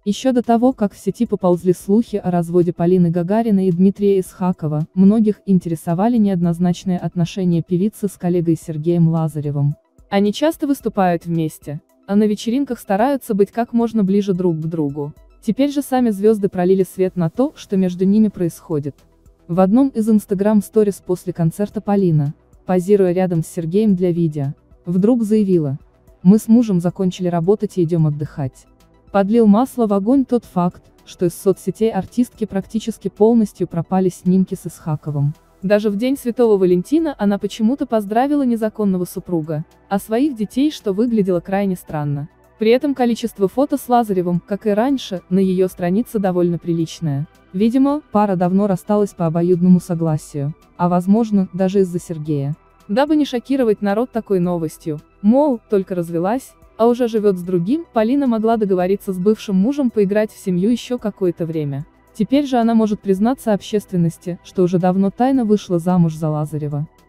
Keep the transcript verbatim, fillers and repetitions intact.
Еще до того, как в сети поползли слухи о разводе Полины Гагариной и Дмитрия Исхакова, многих интересовали неоднозначные отношения певицы с коллегой Сергеем Лазаревым. Они часто выступают вместе, а на вечеринках стараются быть как можно ближе друг к другу. Теперь же сами звезды пролили свет на то, что между ними происходит. В одном из инстаграм-сторис после концерта Полина, позируя рядом с Сергеем для видео, вдруг заявила: «Мы с мужем закончили работать и идем отдыхать». Подлил масло в огонь тот факт, что из соцсетей артистки практически полностью пропали снимки с Исхаковым. Даже в день Святого Валентина она почему-то поздравила незаконного супруга, а своих детей, что выглядело крайне странно. При этом количество фото с Лазаревым, как и раньше, на ее странице довольно приличное. Видимо, пара давно рассталась по обоюдному согласию, а возможно, даже из-за Сергея. Дабы не шокировать народ такой новостью, мол, только развелась, а уже живет с другим, Полина могла договориться с бывшим мужем поиграть в семью еще какое-то время. Теперь же она может признаться общественности, что уже давно тайно вышла замуж за Лазарева.